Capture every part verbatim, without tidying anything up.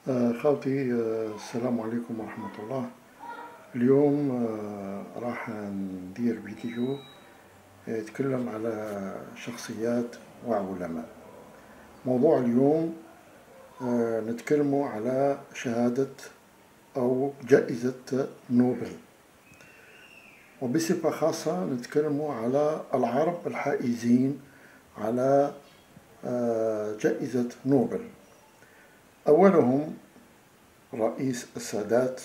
آه، خاوتي، آه، السلام عليكم ورحمة الله. اليوم آه، راح ندير فيديو يتكلم على شخصيات وعلماء. موضوع اليوم آه، نتكلموا على شهادة أو جائزة نوبل، وبصفة خاصة نتكلموا على العرب الحائزين على آه، جائزة نوبل. أولهم رئيس السادات،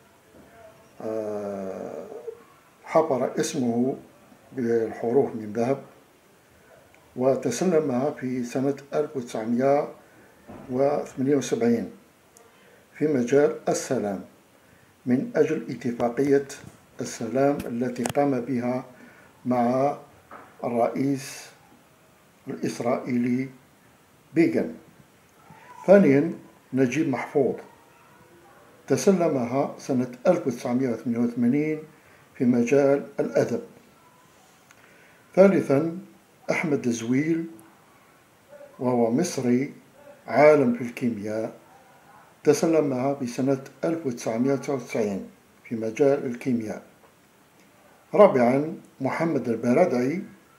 حفر اسمه بالحروف من ذهب، وتسلمها في سنة ألف وتسعمائة وثمانية وسبعين في مجال السلام من أجل اتفاقية السلام التي قام بها مع الرئيس الإسرائيلي بيغن. ثانيا نجيب محفوظ، تسلمها سنة ألف وتسعمائة وثمانية وثمانين في مجال الأدب. ثالثا أحمد زويل، وهو مصري عالم في الكيمياء، تسلمها بسنة ألف وتسعمائة وتسعة وتسعين في مجال الكيمياء. رابعا محمد البرادعي،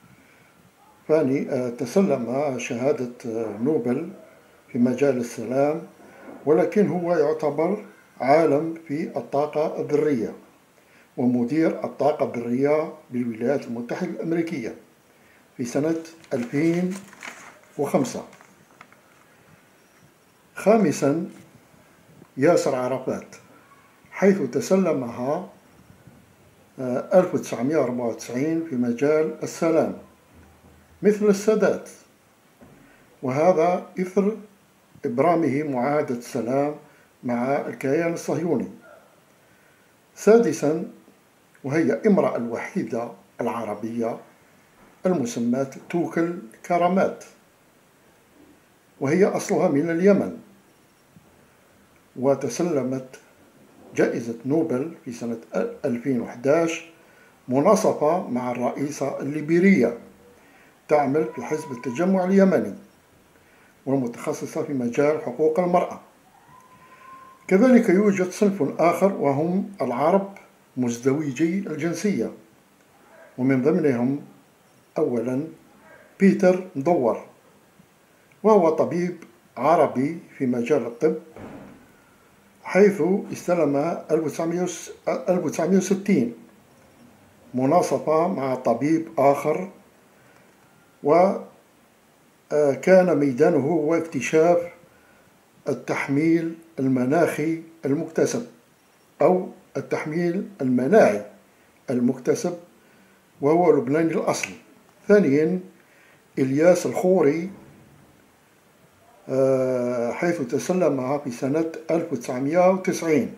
ثاني تسلم شهادة نوبل في مجال السلام، ولكن هو يعتبر عالم في الطاقة الذرية ومدير الطاقة الذرية بالولايات المتحدة الأمريكية في سنة ألفين وخمسة. خامسا ياسر عرفات، حيث تسلمها ألف وتسعمائة وأربعة وتسعين في مجال السلام مثل السادات، وهذا إثر إبرامه معاهدة السلام مع الكيان الصهيوني. سادسا، وهي امرأة الوحيدة العربية المسماة توكل كرامات، وهي أصلها من اليمن، وتسلمت جائزة نوبل في سنة ألفين وأحد عشر مناصفة مع الرئيسة الليبيرية، تعمل في حزب التجمع اليمني والمتخصصة في مجال حقوق المرأة. كذلك يوجد صنف آخر وهم العرب مزدوجي الجنسية، ومن ضمنهم أولا بيتر مدور، وهو طبيب عربي في مجال الطب، حيث استلم ألف وتسعمائة وستين مناصفة مع طبيب آخر، وكان ميدانه هو اكتشاف التحميل المناخي المكتسب أو التحميل المناعي المكتسب، وهو لبناني الأصل. ثانيا إلياس الخوري، حيث تسلمها في سنة ألف وتسعمائة وتسعين،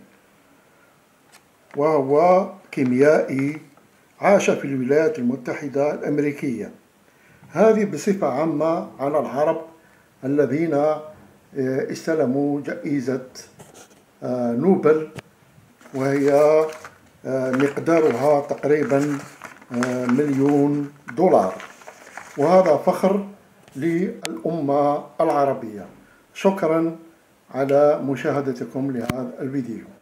وهو كيميائي عاش في الولايات المتحدة الأمريكية. هذه بصفة عامة على العرب الذين استلموا جائزة نوبل، وهي مقدارها تقريبا مليون دولار، وهذا فخر للأمة العربية. شكرا على مشاهدتكم لهذا الفيديو.